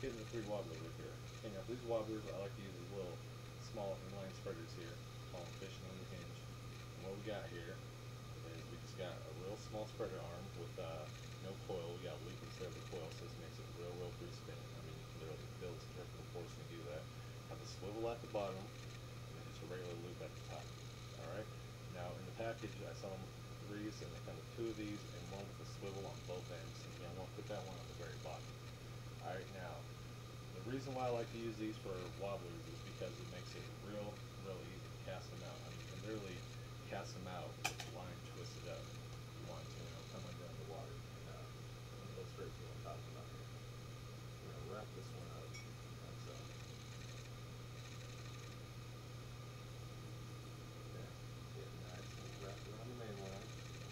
get into the 3 wobbler rig here. And now these wobblers, I like to use these little small inline spreaders here, call them fishing on the hinge. And what we got here is we just got a real small spreader arm with no coil. We got a loop instead of the coil, so this makes it real free spinning. I mean, you can literally build some vertical force when you do that. Have a swivel at the bottom, and then just a regular loop at the top. Alright, now in the package I saw them 3s, and they come with 2 of these and one with a swivel on both ends. And again, I want to put that one at the very bottom. Alright, now the reason why I like to use these for wobblers is because it makes it real easy to cast them out. I mean, you can literally cast them out with the line twisted up if you want to, come under the water. And let me illustrate to you what I'm talking about here. We're going to wrap this one up like so. Okay, get nice and wrapped around the main line.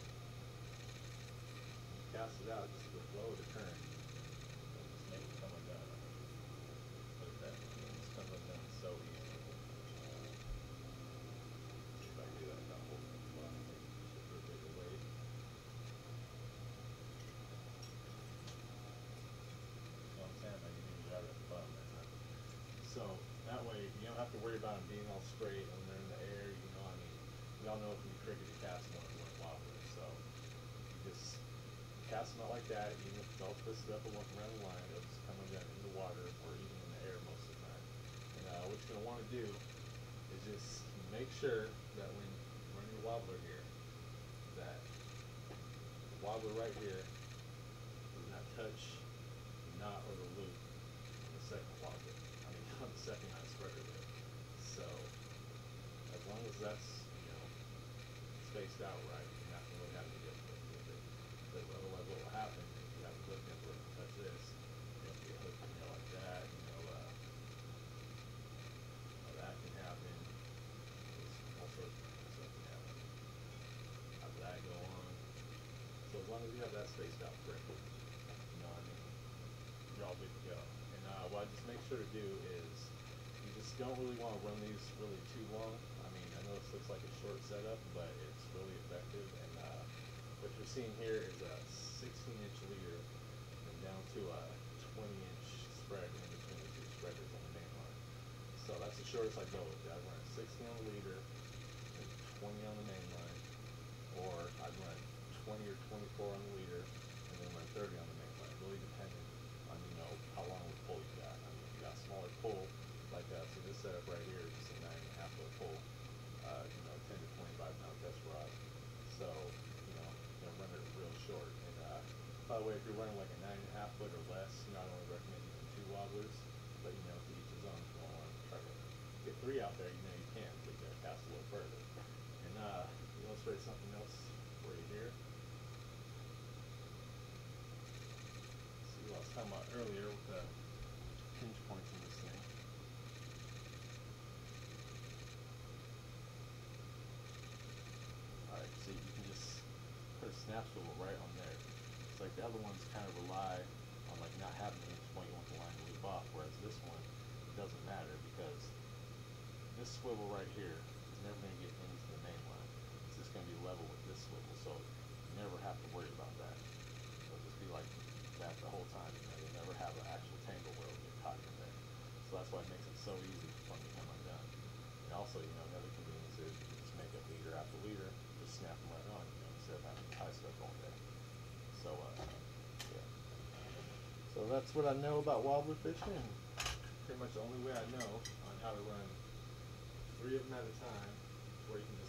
And cast it out just with the flow of the current. And just make it come undone. Look at that. It's coming undone so easy. See if I can do that without holding it as well. Just a bigger weight. You know what I'm saying? Like you need to grab it at the bottom that time. So that way you don't have to worry about them being all straight when they're in the air. You know, I mean, we all know it can be tricky to cast one wobbler. So you just cast them out like that, even if it's all twisted up and working around the line, it'll just come undone in the water or even in the air most of the time. And what you're going to want to do is just make sure that when you're running your wobbler here, that the wobbler right here does not touch the knot or the loop on the second wobbler. I mean, on the second knot spreader there. So as long as that's, spaced out right, you're not going to really have any difficulty with it. But otherwise what will happen is you have a hook in where it can touch this, you'll get hooked like that, that can happen. All sorts of stuff can happen. Have that go on. So as long as you have that spaced out correctly, you're all good to go. And what I just make sure to do is you just don't really want to run these really too long. I mean, I know this looks like a short setup, but it's really effective. And what you're seeing here is a 16-inch leader and down to a 20-inch spread in between the 2 spreaders on the main line. So that's the shortest I go with. I'd run 16 on the leader and 20 on the main line, or I'd run 20 or 24 on the leader and then run 30 on the main line. Really depending on how long of a pull you got. I mean, if you got a smaller pull, like so this setup right here is just a 9.5 foot pull, 10 to 25 pound test rod. So run it real short. And by the way, if you're running like a 9.5 foot or less, I don't really recommend using 2 wobblers, but to each his own. If you want to try to get 3 out there, you can, but you got to cast a little further. And illustrate something else for you here. See what I was talking about earlier with the hinge points in this thing. Alright, see, you can just put a snap swivel right on there. It's like the other ones kind of rely on not having the hinge point. You want the line to loop off, whereas this one, it doesn't matter because this swivel right here is never going to get into the main line. It's just going to be level with this swivel, so you never have to worry about that. It'll just be like that the whole time. You'll never have an actual tangle where it'll get caught in there. So that's why it makes it so easy for them to come undone. And also, another convenience is you can just make a leader after leader, just snap them right on, instead of having to tie stuff on there. So, yeah. So that's what I know about wobbler fishing, and pretty much the only way I know on how to run 3 of them at a time, where you can